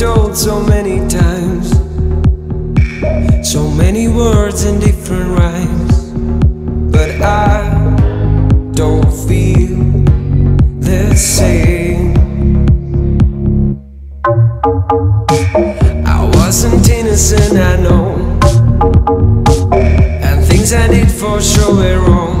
told so many times, so many words in different rhymes, but I don't feel the same. I wasn't innocent, I know, and things I did for sure were wrong.